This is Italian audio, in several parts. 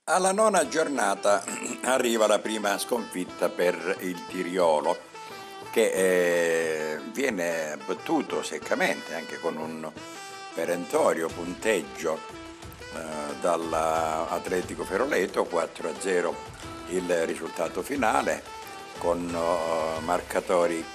Alla nona giornata arriva la prima sconfitta per il Tiriolo che viene battuto seccamente anche con un perentorio punteggio dall'Atletico Feroleto, 4-0 il risultato finale, con marcatori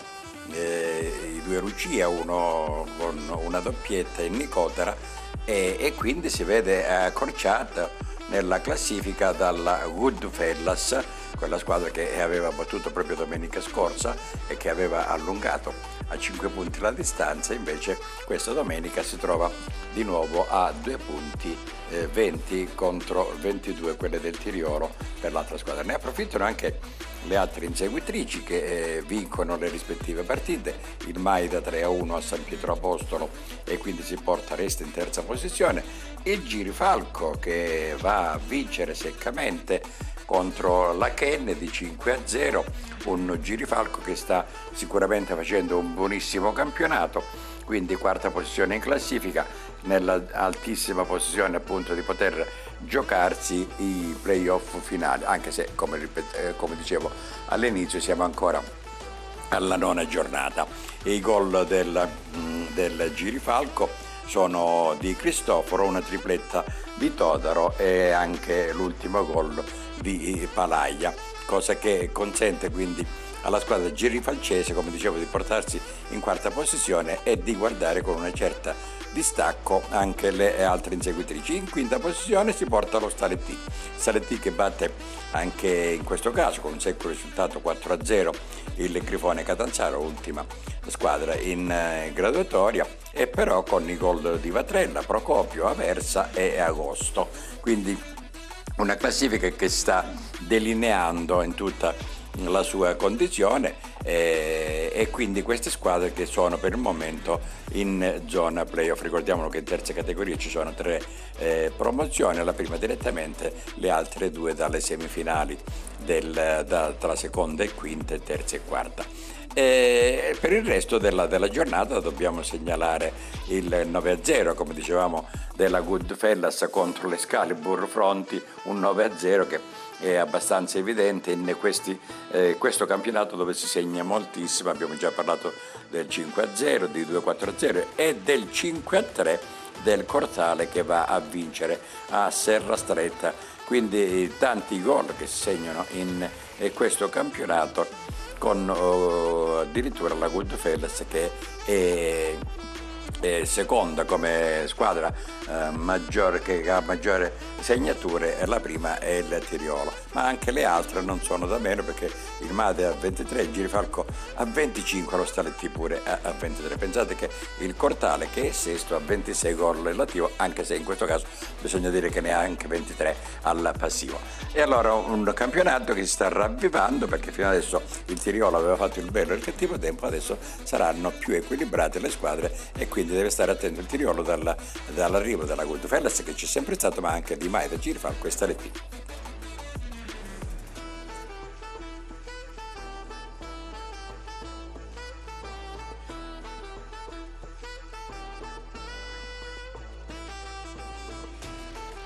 i due Lucia, uno con una doppietta in Nicotera e quindi si vede accorciato nella classifica dalla Goodfellas, quella squadra che aveva battuto proprio domenica scorsa e che aveva allungato a 5 punti la distanza. Invece questa domenica si trova di nuovo a 2 punti, 20 contro 22 quelle del Tiriolo per l'altra squadra. Ne approfittano anche le altre inseguitrici che vincono le rispettive partite. Il Maida 3-1 a San Pietro Apostolo e quindi resta in terza posizione. Il Girifalco che va a vincere seccamente contro la Kennedy 5-0, un Girifalco che sta sicuramente facendo un buonissimo campionato, quindi quarta posizione in classifica, nella altissima posizione appunto di poter giocarsi i playoff finali, anche se come dicevo all'inizio siamo ancora alla nona giornata. E i gol del Girifalco sono di Cristoforo, una tripletta di Todaro e anche l'ultimo gol di Palaia, cosa che consente quindi alla squadra girifalcese, come dicevo, di portarsi in quarta posizione e di guardare con una certa distacco anche le altre inseguitrici. In quinta posizione si porta lo Staletti che batte anche in questo caso con un secco risultato 4-0 il Grifone Catanzaro, ultima squadra in graduatoria, e però con i gol di Vatrella, Procopio, Aversa e Agosto. Quindi una classifica che sta delineando in tutta la sua condizione e quindi queste squadre che sono per il momento in zona playoff. Ricordiamo che in terza categoria ci sono 3 promozioni, la prima direttamente, le altre 2 dalle semifinali tra seconda e quinta e terza e quarta. E per il resto della giornata dobbiamo segnalare il 9-0, come dicevamo, della Goodfellas contro l'Excalibur Fronti, un 9-0 che è abbastanza evidente in questo campionato dove si segna moltissimo. Abbiamo già parlato del 5-0, di 2-4-0 e del 5-3 del Cortale che va a vincere a Serra Stretta. Quindi tanti gol che si segnano in questo campionato, con addirittura la Goodfellas che è seconda come squadra che ha maggiore segnature, la prima è il Tiriolo, ma anche le altre non sono da meno, perché il Made a 23, il Girifalco a 25, lo Staletti pure a 23. Pensate che il Cortale, che è sesto, a 26 gol relativo, anche se in questo caso bisogna dire che ne ha anche 23 al passivo. E allora un campionato che si sta ravvivando, perché fino adesso il Tiriolo aveva fatto il bello e il cattivo tempo, adesso saranno più equilibrate le squadre e quindi deve stare attento il Tiriolo dall'arrivo della Goodfellas, che c'è sempre stato, ma anche di Maida, Girifalco e Staletti.